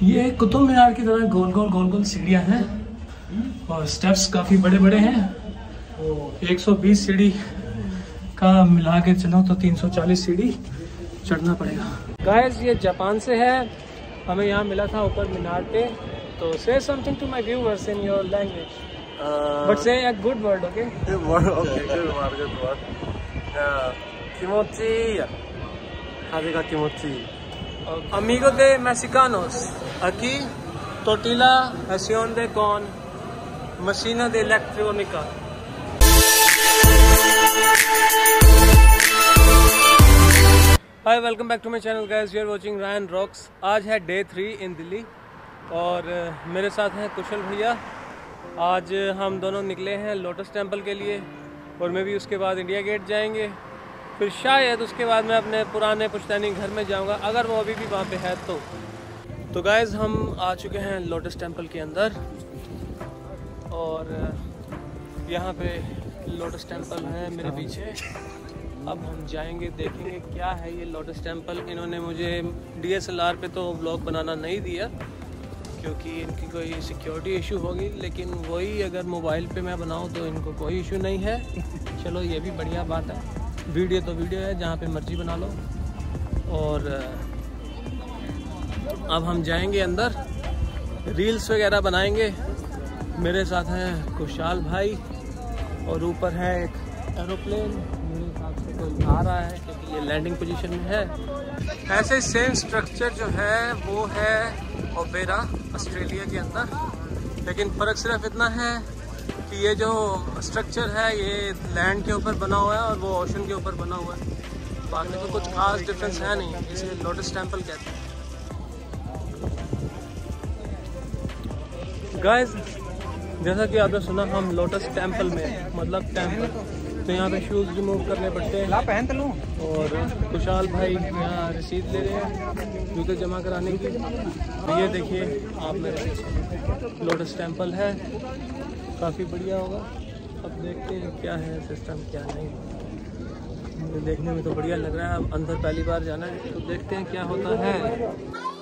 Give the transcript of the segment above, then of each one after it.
ये कुतुब मीनार की तरह गोल गोल सीढ़ियाँ हैं और स्टेप्स काफ़ी बड़े बड़े हैं। 120 सीढ़ी का मिला के चलो तो 340 सीढ़ी चढ़ना पड़ेगा। गाइस ये जापान से है, हमें यहाँ मिला था ऊपर मीनार पे। तो say something to my viewers in your language, but say a good word, okay? Good word, okay, good word, good word. Kimochi,風が気持ちいい。 Amigo de mexicanos, aquí tortilla con máquina de electrónica. Hi welcome back to my channel guys, you are watching Ryan Rocks. आज है day 3 इन दिल्ली और मेरे साथ हैं कुशल भैया। आज हम दोनों निकले हैं लोटस टेम्पल के लिए और मैं भी उसके बाद इंडिया गेट जाएंगे। फिर शायद उसके बाद मैं अपने पुराने पुश्तैनी घर में जाऊंगा, अगर वो अभी भी वहाँ पे है तो गाइस हम आ चुके हैं लोटस टेम्पल के अंदर और यहाँ पे लोटस टेम्पल है मेरे पीछे। अब हम जाएंगे, देखेंगे क्या है ये लोटस टेम्पल। इन्होंने मुझे DSLR पे तो व्लॉग बनाना नहीं दिया क्योंकि इनकी कोई सिक्योरिटी इशू होगी, लेकिन वही अगर मोबाइल पे मैं बनाऊँ तो इनको कोई इशू नहीं है। चलो ये भी बढ़िया बात है, वीडियो तो वीडियो है, जहाँ पे मर्जी बना लो। और अब हम जाएंगे अंदर, रील्स वगैरह बनाएंगे। मेरे साथ हैं कुशाल भाई और ऊपर है एक एरोप्लेन, मेरे हिसाब से कोई आ रहा है क्योंकि ये लैंडिंग पोजीशन में है। ऐसे सेम स्ट्रक्चर जो है वो है ओपेरा ऑस्ट्रेलिया के अंदर, लेकिन फ़र्क सिर्फ इतना है कि ये जो स्ट्रक्चर है ये लैंड के ऊपर बना हुआ है और वो ओशन के ऊपर बना हुआ है। बाकी तो कुछ खास डिफरेंस है नहीं, इसे लोटस टेम्पल कहते हैं। गाइस जैसा कि आपने सुना हम लोटस टेम्पल में, मतलब टेम्पल, तो यहाँ पे शूज़ रिमूव करने पड़ते हैं। पहन तो लूँ। और कुशाल भाई यहाँ रसीद ले रहे हैं जूते जमा कराने की। तो ये देखिए आप मेरे लोटस टेम्पल है, काफ़ी बढ़िया होगा। अब देखते हैं क्या है सिस्टम क्या नहीं। मुझे देखने में तो बढ़िया लग रहा है, अब अंदर पहली बार जाना है तो देखते हैं क्या होता है।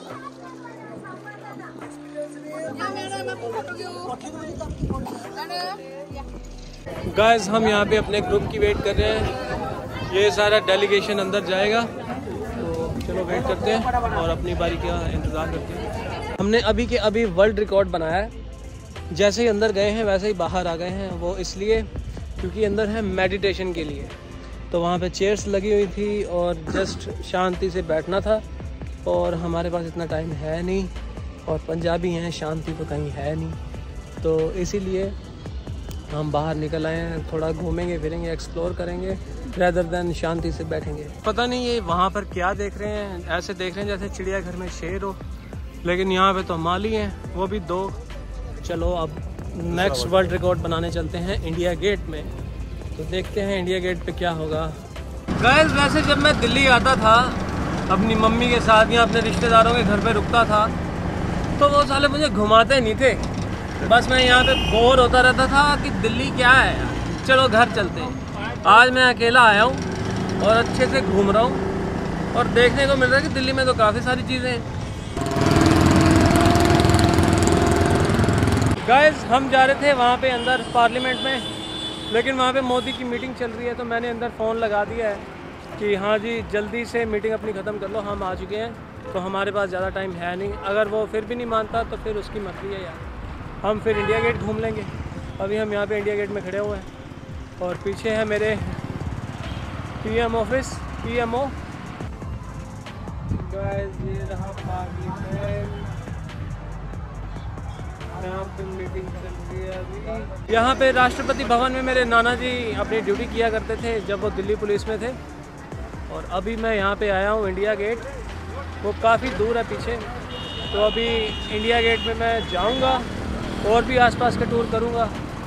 गाइस हम यहाँ पे अपने ग्रुप की वेट कर रहे हैं, ये सारा डेलीगेशन अंदर जाएगा तो चलो वेट करते हैं और अपनी बारी का इंतज़ार करते हैं। हमने अभी के अभी वर्ल्ड रिकॉर्ड बनाया है, जैसे ही अंदर गए हैं वैसे ही बाहर आ गए हैं। वो इसलिए क्योंकि अंदर है मेडिटेशन के लिए, तो वहाँ पे चेयर्स लगी हुई थी और जस्ट शांति से बैठना था और हमारे पास इतना टाइम है नहीं और पंजाबी हैं, शांति तो कहीं है नहीं, तो इसीलिए हम बाहर निकल आए हैं। थोड़ा घूमेंगे फिरेंगे, एक्सप्लोर करेंगे रेदर देन शांति से बैठेंगे। पता नहीं ये वहाँ पर क्या देख रहे हैं, ऐसे देख रहे हैं जैसे चिड़ियाघर में शेर हो, लेकिन यहाँ पे तो माली हैं, वो भी 2। चलो अब नेक्स्ट वर्ल्ड रिकॉर्ड बनाने चलते हैं इंडिया गेट में, तो देखते हैं इंडिया गेट पे क्या होगा। गाइस वैसे जब मैं दिल्ली आता था अपनी मम्मी के साथ या अपने रिश्तेदारों के घर पे रुकता था तो वो साले मुझे घुमाते नहीं थे, बस मैं यहाँ पे बोर होता रहता था कि दिल्ली क्या है यार, चलो घर चलते हैं। आज मैं अकेला आया हूँ और अच्छे से घूम रहा हूँ और देखने को मिल रहा है कि दिल्ली में तो काफ़ी सारी चीज़ें हैं। गाइस हम जा रहे थे वहाँ पे अंदर पार्लियामेंट में, लेकिन वहाँ पे मोदी की मीटिंग चल रही है, तो मैंने अंदर फ़ोन लगा दिया है कि हाँ जी जल्दी से मीटिंग अपनी ख़त्म कर लो, हम आ चुके हैं। तो हमारे पास ज़्यादा टाइम है नहीं, अगर वो फिर भी नहीं मानता तो फिर उसकी मर्ज़ी है यार, हम फिर इंडिया गेट घूम लेंगे। अभी हम यहाँ पे इंडिया गेट में खड़े हुए हैं और पीछे है मेरे PM ऑफिस, PMO। गाइस ये रहा पार्लियामेंट, यहाँ पे मीटिंग चल रही है अभी। यहाँ पे राष्ट्रपति भवन में मेरे नाना जी अपनी ड्यूटी किया करते थे जब वो दिल्ली पुलिस में थे, और अभी मैं यहाँ पे आया हूँ इंडिया गेट, वो काफ़ी दूर है पीछे। तो अभी इंडिया गेट में मैं जाऊँगा और भी आसपास का टूर करूँगा।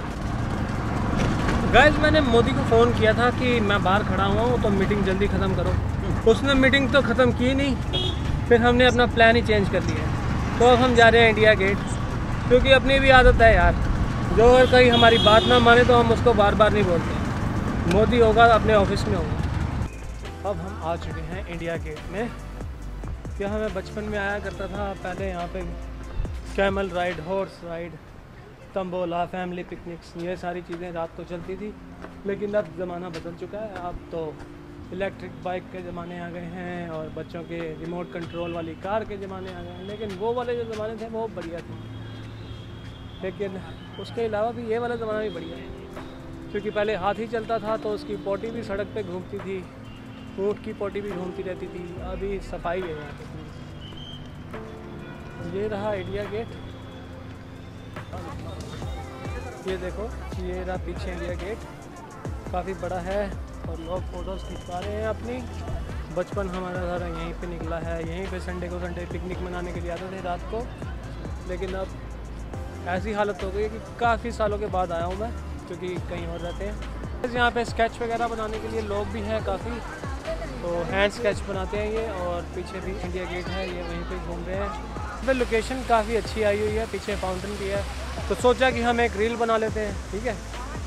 गाइस मैंने मोदी को फ़ोन किया था कि मैं बाहर खड़ा हुआ हूँ तो मीटिंग जल्दी ख़त्म करो, उसने मीटिंग तो ख़त्म की नहीं, फिर हमने अपना प्लान ही चेंज कर लिया। तो अब हम जा रहे हैं इंडिया गेट, क्योंकि अपनी भी आदत है यार, जो अगर कहीं हमारी बात ना माने तो हम उसको बार बार नहीं बोलते। मोदी होगा अपने ऑफिस में होगा। अब हम आ चुके हैं इंडिया गेट में यहाँ मैं बचपन में आया करता था पहले। यहाँ पे camel ride, horse ride, tambola, family picnics, ये सारी चीज़ें रात को चलती थी। लेकिन अब ज़माना बदल चुका है, अब तो इलेक्ट्रिक बाइक के ज़माने आ गए हैं और बच्चों के रिमोट कंट्रोल वाली कार के ज़माने आ गए हैं। लेकिन वो वाले जो ज़माने थे वो बढ़िया थे। लेकिन उसके अलावा भी ये वाला ज़माना भी बढ़िया है, क्योंकि पहले हाथी चलता था तो उसकी पोटी भी सड़क पे घूमती थी, ऊँट की पोटी भी घूमती रहती थी। अभी सफाई है यहाँ पे। ये रहा इंडिया गेट, ये देखो, ये रहा पीछे इंडिया गेट, काफ़ी बड़ा है और लोग फ़ोटोज़ खिंचवा रहे हैं अपनी। बचपन हमारा सारा यहीं पे निकला है, यहीं पे संडे को संडे पिकनिक मनाने के लिए आते थे रात को। लेकिन अब ऐसी हालत हो गई है कि काफ़ी सालों के बाद आया हूँ मैं, क्योंकि कहीं और रहते हैं। यहाँ पे स्केच वगैरह बनाने के लिए लोग भी हैं काफ़ी, तो हैंड स्केच बनाते हैं ये। और पीछे भी इंडिया गेट है, ये वहीं पे घूम रहे हैं। पे लोकेशन काफ़ी अच्छी आई हुई है, पीछे फाउंटेन भी है, तो सोचा कि हम एक रील बना लेते हैं। ठीक है,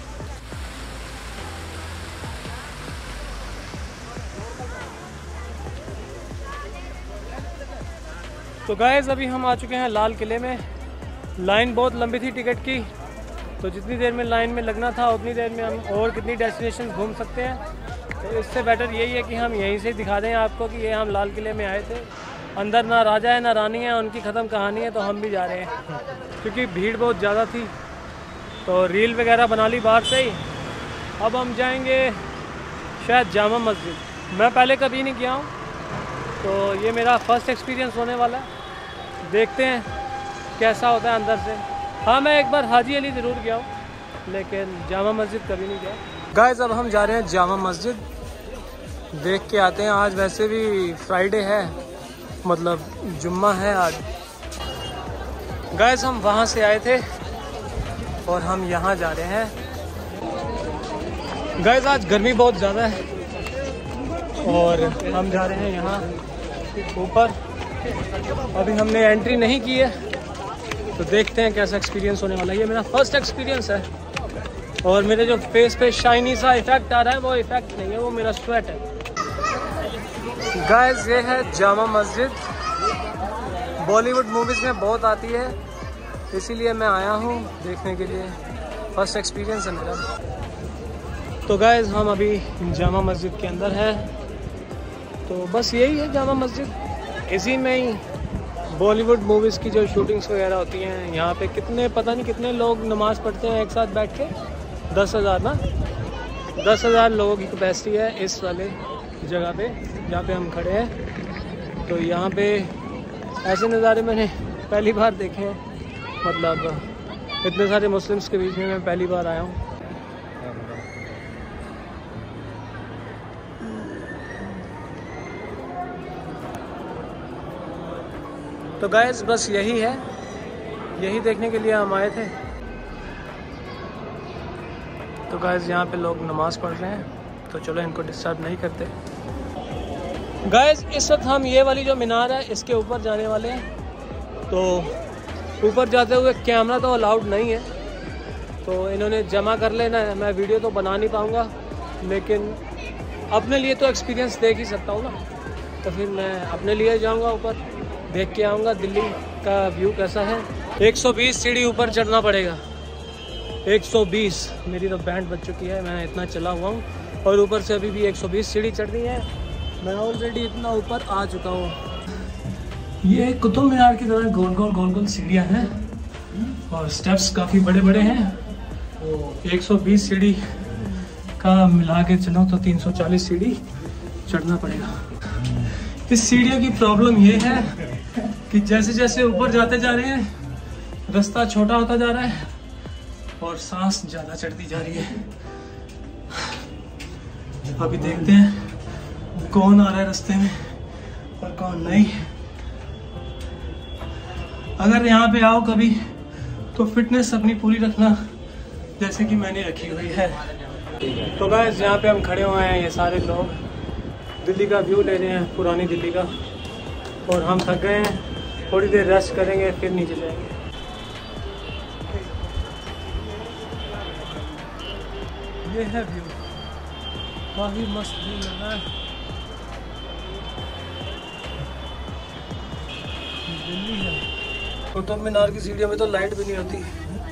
तो गाइस अभी हम आ चुके हैं लाल किले में। लाइन बहुत लंबी थी टिकट की, तो जितनी देर में लाइन में लगना था उतनी देर में हम और कितनी डेस्टिनेशन घूम सकते हैं। तो इससे बेटर यही है कि हम यहीं से दिखा दें आपको कि ये हम लाल किले में आए थे। अंदर ना राजा है ना रानी है, उनकी ख़त्म कहानी है, तो हम भी जा रहे हैं क्योंकि भीड़ बहुत ज़्यादा थी। तो रील वगैरह बना ली बाहर से ही। अब हम जाएंगे शायद जामा मस्जिद। मैं पहले कभी नहीं गया हूँ, तो ये मेरा फर्स्ट एक्सपीरियंस होने वाला है। देखते हैं कैसा होता है अंदर से। हाँ, मैं एक बार हाजी अली ज़रूर गया हूँ, लेकिन जामा मस्जिद कभी नहीं गया। गाइस अब हम जा रहे हैं जामा मस्जिद, देख के आते हैं। आज वैसे भी फ्राइडे है, मतलब जुम्मा है आज। गाइस हम वहाँ से आए थे और हम यहाँ जा रहे हैं। गाइस आज गर्मी बहुत ज़्यादा है और हम जा रहे हैं यहाँ ऊपर। अभी हमने एंट्री नहीं की है, तो देखते हैं कैसा एक्सपीरियंस होने वाला है। ये मेरा फर्स्ट एक्सपीरियंस है और मेरे जो फेस पे शाइनी सा इफेक्ट आ रहा है, वो इफेक्ट नहीं है, वो मेरा स्वेट है। गाइस ये है जामा मस्जिद, बॉलीवुड मूवीज़ में बहुत आती है, इसीलिए मैं आया हूँ देखने के लिए। फर्स्ट एक्सपीरियंस है मेरा। तो गाइस हम अभी जामा मस्जिद के अंदर है। तो बस यही है जामा मस्जिद, इसी में ही बॉलीवुड मूवीज़ की जो शूटिंग्स वगैरह होती हैं। यहाँ पे कितने, पता नहीं कितने लोग नमाज़ पढ़ते हैं एक साथ बैठ के। 10,000 ना, 10,000 लोगों की कैपेसिटी है इस वाले जगह पे जहाँ पे हम खड़े हैं। तो यहाँ पे ऐसे नज़ारे मैंने पहली बार देखे हैं, मतलब इतने सारे मुस्लिम्स के बीच में मैं पहली बार आया हूँ। तो गाइस बस यही है, यही देखने के लिए हम आए थे। तो गाइस यहाँ पे लोग नमाज़ पढ़ रहे हैं, तो चलो इनको डिस्टर्ब नहीं करते। गाइस इस वक्त हम ये वाली जो मीनार है इसके ऊपर जाने वाले हैं। तो ऊपर जाते हुए कैमरा तो अलाउड नहीं है, तो इन्होंने जमा कर लेना है। मैं वीडियो तो बना नहीं पाऊँगा, लेकिन अपने लिए तो एक्सपीरियंस देख ही सकता हूँ ना। तो फिर मैं अपने लिए जाऊँगा ऊपर, देख के आऊँगा दिल्ली का व्यू कैसा है। 120 सीढ़ी ऊपर चढ़ना पड़ेगा, 120। मेरी तो बैंड बज चुकी है, मैं इतना चला हुआ हूँ और ऊपर से अभी भी 120 सीढ़ी चढ़नी है। मैं ऑलरेडी इतना ऊपर आ चुका हूँ। ये कुतुब मीनार की तरह गोल गोल सीढ़ियाँ हैं और स्टेप्स काफ़ी बड़े बड़े हैं। 120 सीढ़ी का मिला के चलो तो 340 सीढ़ी चढ़ना पड़ेगा। इस सीढ़ियों की प्रॉब्लम ये है कि जैसे जैसे ऊपर जाते जा रहे हैं रास्ता छोटा होता जा रहा है और सांस ज़्यादा चढ़ती जा रही है। अभी देखते हैं कौन आ रहा है रास्ते में और कौन नहीं। अगर यहाँ पे आओ कभी तो फिटनेस अपनी पूरी रखना, जैसे कि मैंने रखी हुई है। तो गाइस यहाँ पे हम खड़े हुए हैं, ये सारे लोग दिल्ली का व्यू ले रहे हैं, पुरानी दिल्ली का, और हम थक गए हैं। थोड़ी देर रेस्ट करेंगे फिर नीचे जाएंगे। ये है व्यू, काफ़ी मस्त व्यू लग रहा है। दिल्ली है। कुतुब मीनार की सीढ़ियों में तो लाइट भी नहीं होती।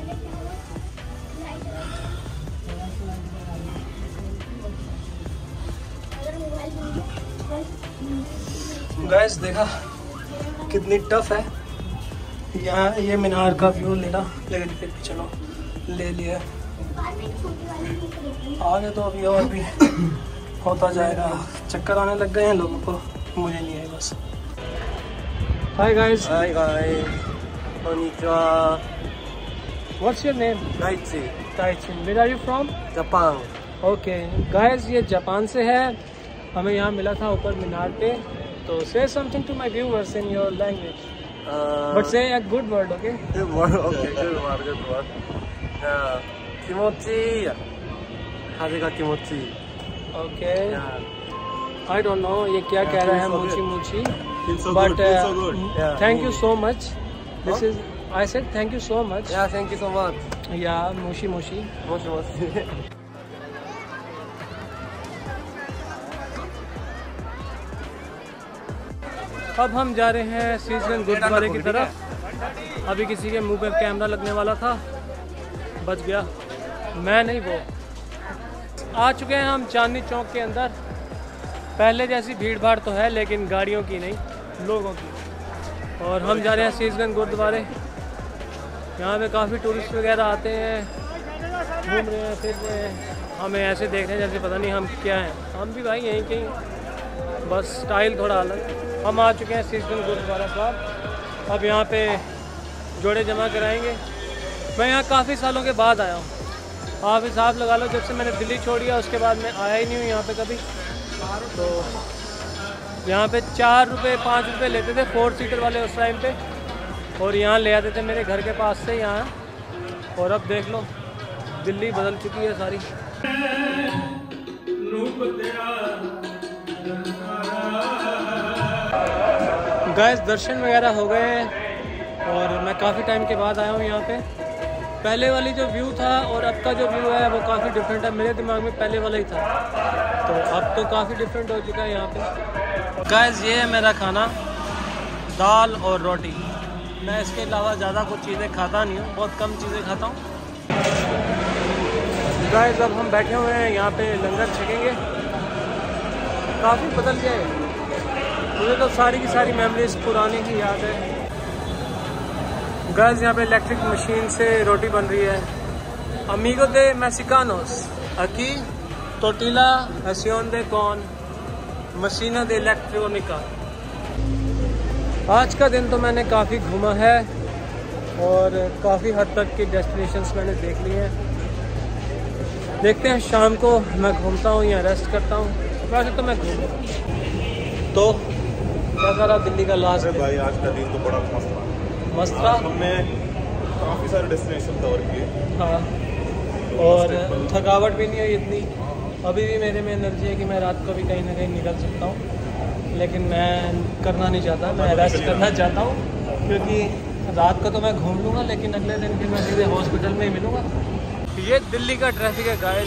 गाइस देखा कितनी टफ है यहाँ ये मीनार का व्यू लेना, लेकिन फिर भी चलो ले लिया। आगे तो अभी और भी होता जाएगा। चक्कर आने लग गए हैं लोगों को, मुझे नहीं है बस। Hi guys. Hi guys, konnichiwa। What's your name? Daichi, टाइचिन। Where are you from? Japan। Okay guys, ये जापान से है। हमें यहाँ मिला था ऊपर मीनार पे। तो say something to my viewers in your language, but say a good word. Okay Good word, okay, good word, good word।気持ちいいや。風が気持ちいい。 okay I don't know ये क्या कह रहा है, मूची मूची, but thank you so much. This is I said thank you so much. Yeah, thank you so much। या मूशी मूशी। मोशी मोशी। अब हम जा रहे हैं शीशगंज गुरुद्वारे की तरफ। अभी किसी के मुंह पे कैमरा लगने वाला था, बच गया। मैं नहीं, वो। आ चुके हैं हम चांदनी चौक के अंदर। पहले जैसी भीड़ भाड़ तो है, लेकिन गाड़ियों की नहीं, लोगों की। और हम जा रहे हैं शीशगंज गुरुद्वारे। यहाँ पे काफ़ी टूरिस्ट वगैरह आते हैं, घूम रहे हैं, फिर रहे हैं। हमें ऐसे देख रहे हैं जैसे पता नहीं हम क्या हैं। हम भी भाई यहीं कहीं, बस स्टाइल थोड़ा अलग। हम आ चुके हैं शीशगंज गुरुद्वारा साहब। अब यहाँ पे जोड़े जमा कराएंगे। मैं यहाँ काफ़ी सालों के बाद आया हूँ। आप हिसाब लगा लो, जब से मैंने दिल्ली छोड़ी है उसके बाद मैं आया ही नहीं हूँ यहाँ पे कभी। तो यहाँ पे 4 रुपये 5 रुपये लेते थे 4 सीटर वाले उस टाइम पे, और यहाँ ले आते थे मेरे घर के पास से यहाँ। और अब देख लो दिल्ली बदल चुकी है सारी। गाइस दर्शन वगैरह हो गए हैं और मैं काफ़ी टाइम के बाद आया हूँ यहाँ पे। पहले वाली जो व्यू था और अब का जो व्यू है वो काफ़ी डिफरेंट है। मेरे दिमाग में पहले वाला ही था, तो अब तो काफ़ी डिफरेंट हो चुका है यहाँ पे। गाइस ये है मेरा खाना, दाल और रोटी। मैं इसके अलावा ज़्यादा कुछ चीज़ें खाता नहीं हूँ, बहुत कम चीज़ें खाता हूँ। गाइस अब हम बैठे हुए हैं यहाँ पे, लंगर छकेंगे। काफ़ी बदल गया है, मुझे तो सारी की सारी मेमोरीज पुरानी की याद है। गाइस यहाँ पे इलेक्ट्रिक मशीन से रोटी बन रही है। अमीगो दे मेक्सिकानोस aquí tortilla acción de con मशीना दे इलेक्ट्रॉनिका। आज का दिन तो मैंने काफ़ी घूमा है और काफ़ी हद तक की डेस्टिनेशंस मैंने देख ली हैं। देखते हैं शाम को मैं घूमता हूँ या रेस्ट करता हूँ। वैसे तो मैं घूमूँ। तो कैसा रहा दिल्ली का लास्ट दिन? भाई आज का दिन तो बड़ा मस्त रहा। मस्त रहा। हमने काफ़ी सारे डेस्टिनेशन कवर किए। हाँ, और थकावट भी नहीं हुई इतनी। अभी भी मेरे में एनर्जी है कि मैं रात को भी कहीं ना कहीं निकल सकता हूँ, लेकिन मैं करना नहीं चाहता। मैं रेस्ट करना चाहता हूँ, क्योंकि रात को तो मैं घूम लूँगा, लेकिन अगले दिन फिर मैं सीधे हॉस्पिटल में ही मिलूँगा। ये दिल्ली का ट्रैफिक है गाइस।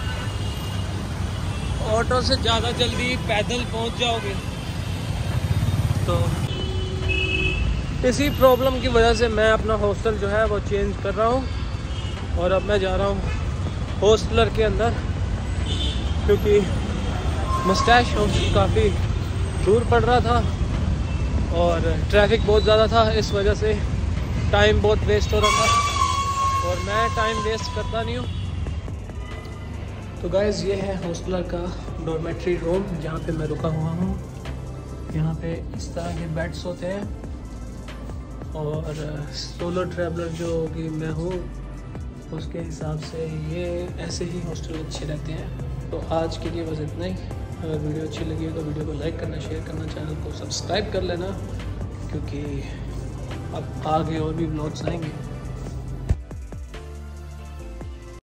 ऑटो से ज़्यादा जल्दी पैदल पहुँच जाओगे। तो इसी प्रॉब्लम की वजह से मैं अपना हॉस्टल जो है वो चेंज कर रहा हूँ, और अब मैं जा रहा हूँ हॉस्टलर के अंदर, क्योंकि मस्टैश हॉस्टल काफ़ी दूर पड़ रहा था और ट्रैफिक बहुत ज़्यादा था। इस वजह से टाइम बहुत वेस्ट हो रहा था, और मैं टाइम वेस्ट करता नहीं हूँ। तो गाइस ये है हॉस्टलर का डॉर्मेट्री रूम जहाँ पे मैं रुका हुआ हूँ। यहाँ पे इस तरह के बेड्स होते हैं, और सोलो ट्रैवलर जो कि मैं हूँ उसके हिसाब से ये ऐसे ही हॉस्टल अच्छे रहते हैं। तो आज के लिए बस इतना ही। अगर वीडियो अच्छी लगी हो तो वीडियो को लाइक करना, शेयर करना, चैनल को सब्सक्राइब कर लेना, क्योंकि अब आगे और भी व्लॉग्स आएंगे।